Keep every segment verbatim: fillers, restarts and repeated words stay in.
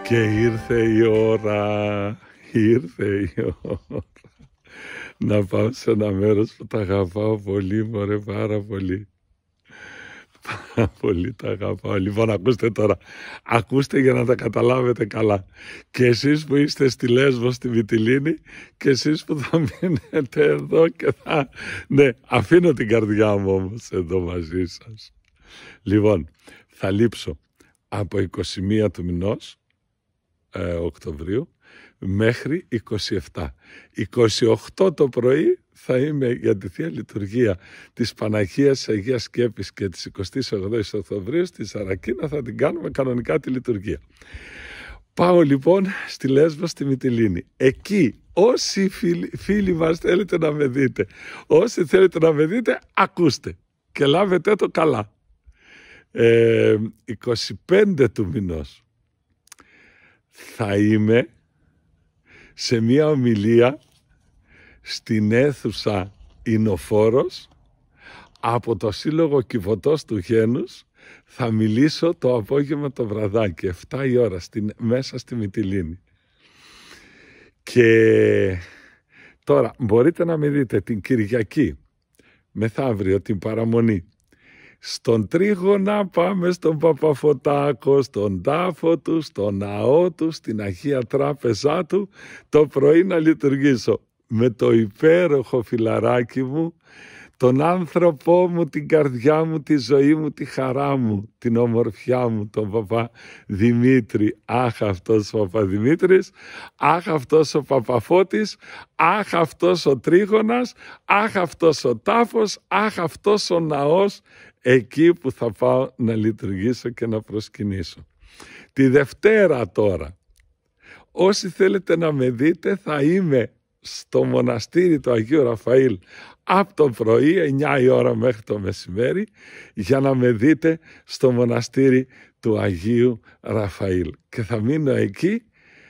Και ήρθε η ώρα, ήρθε η ώρα να πάω σε ένα μέρος που τα αγαπάω πολύ, μωρέ, πάρα πολύ. Πάρα πολύ τα αγαπάω. Λοιπόν, ακούστε τώρα. Ακούστε για να τα καταλάβετε καλά. Και εσείς που είστε στη Λέσβο, στη Μυτιλήνη, και εσείς που θα μείνετε εδώ και θα... Ναι, αφήνω την καρδιά μου όμως εδώ μαζί σας. Λοιπόν, θα λείψω από είκοσι μία του μηνός, ε, Οκτωβρίου, μέχρι είκοσι επτά. είκοσι οκτώ το πρωί θα είμαι για τη Θεία Λειτουργία της Παναγίας Αγίας Σκέπης και της εικοστής ογδόης Οκτωβρίου στη Σαρακίνα, θα την κάνουμε κανονικά τη λειτουργία. Πάω λοιπόν στη Λέσβο, στη Μυτιλήνη. Εκεί όσοι φίλοι, φίλοι μας θέλετε να με δείτε, όσοι θέλετε να με δείτε, ακούστε και λάβετε το καλά. Ε, είκοσι πέντε του μηνός θα είμαι σε μια ομιλία στην αίθουσα Ινωφόρος από το Σύλλογο Κιβωτός του Γένους. Θα μιλήσω το απόγευμα το βραδάκι, επτά η ώρα, στην, μέσα στη Μυτιλήνη. Και τώρα μπορείτε να με δείτε την Κυριακή, μεθαύριο την παραμονή. Στον Τρίγωνα πάμε στον Παπαφωτάκο, στον τάφο του, στον ναό του, στην Αγία Τράπεζά του, το πρωί να λειτουργήσω με το υπέροχο φιλαράκι μου, τον άνθρωπό μου, την καρδιά μου, τη ζωή μου, τη χαρά μου, την ομορφιά μου, τον Παπα Δημήτρη. Αχ, αυτός ο Παπαδημήτρης, αχ, αυτός ο Παπαφώτης, αχ, αυτός ο Τρίγωνας, αχ, αυτός ο τάφος, αχ, αυτός ο ναός, εκεί που θα πάω να λειτουργήσω και να προσκυνήσω. Τη Δευτέρα τώρα, όσοι θέλετε να με δείτε, θα είμαι στο μοναστήρι του Αγίου Ραφαήλ από το πρωί εννιά η ώρα μέχρι το μεσημέρι, για να με δείτε στο μοναστήρι του Αγίου Ραφαήλ, και θα μείνω εκεί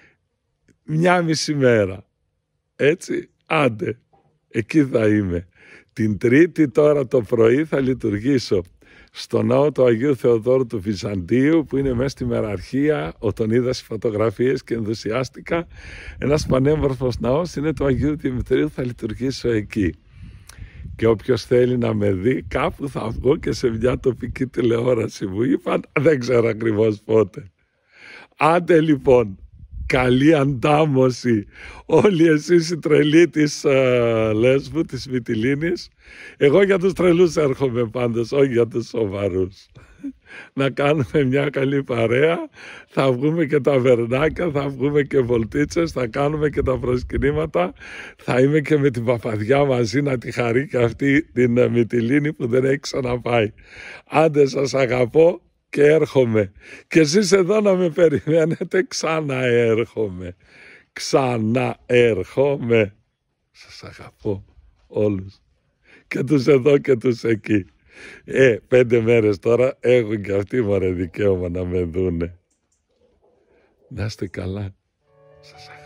μια μισή μέρα, έτσι, άντε, εκεί θα είμαι. Την Τρίτη τώρα το πρωί θα λειτουργήσω στο ναό του Αγίου Θεοδόρου του Βυζαντίου, που είναι μέσα στη Μεραρχία. Όταν είδα στις φωτογραφίες και ενθουσιάστηκα, ένας πανέμορφος ναός, είναι του Αγίου Δημητρίου, θα λειτουργήσω εκεί. Και όποιος θέλει να με δει, κάπου θα βγω και σε μια τοπική τηλεόραση, μου είπαν, δεν ξέρω ακριβώς πότε. Άντε λοιπόν, καλή αντάμωση όλοι εσείς οι τρελοί της uh, Λέσβου, της Μυτιλήνης. Εγώ για τους τρελούς έρχομαι πάντως, όχι για τους σοβαρούς. Να κάνουμε μια καλή παρέα, θα βγούμε και τα βερνάκια, θα βγούμε και βολτίτσες, θα κάνουμε και τα προσκυνήματα, θα είμαι και με την Παπαδιά μαζί να τη χαρεί και αυτή την uh, Μυτιλήνη που δεν έχει ξαναπάει. Άντε, σας αγαπώ και έρχομαι. Και εσείς εδώ να με περιμένετε, ξαναέρχομαι. Ξαναέρχομαι. Σας αγαπώ όλους. Και τους εδώ και τους εκεί. Ε, πέντε μέρες τώρα έχουν και αυτοί μωρέ δικαίωμα να με δούνε. Να είστε καλά. Σας αγαπώ.